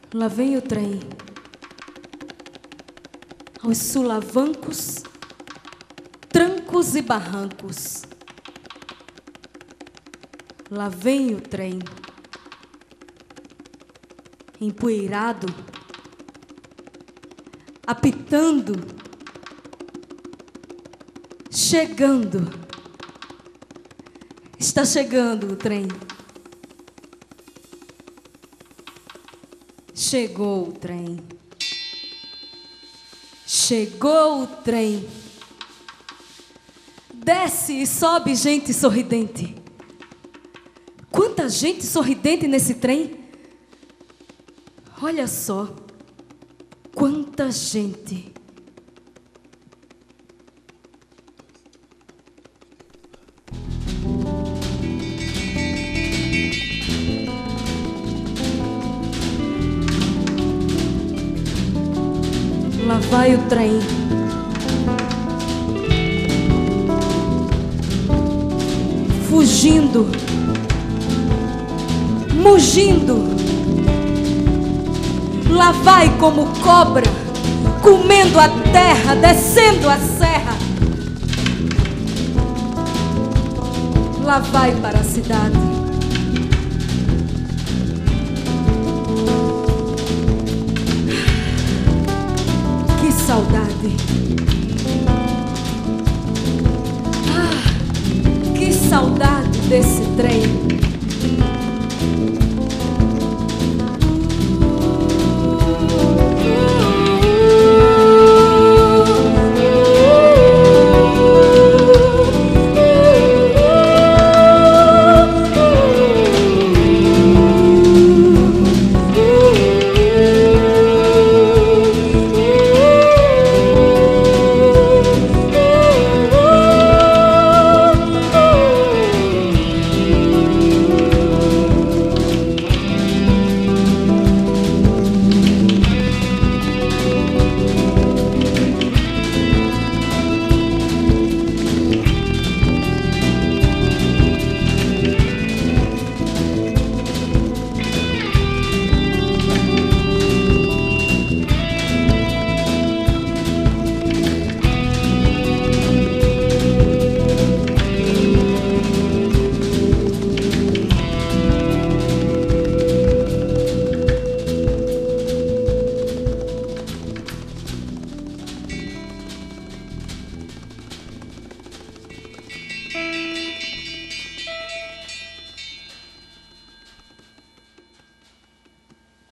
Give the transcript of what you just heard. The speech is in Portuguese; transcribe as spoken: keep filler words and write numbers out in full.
Lá vem o trem, aos sulavancos, trancos e barrancos. Lá vem o trem, empoeirado, apitando, chegando. Está chegando o trem. Chegou o trem. Chegou o trem. Desce e sobe gente sorridente. Quanta gente sorridente nesse trem. Olha só. Quanta gente. Lá vai o trem. Fugindo. Mugindo. Lá vai como cobra, comendo a terra, descendo a serra. Lá vai para a cidade. Que saudade. Ah, que saudade desse trem.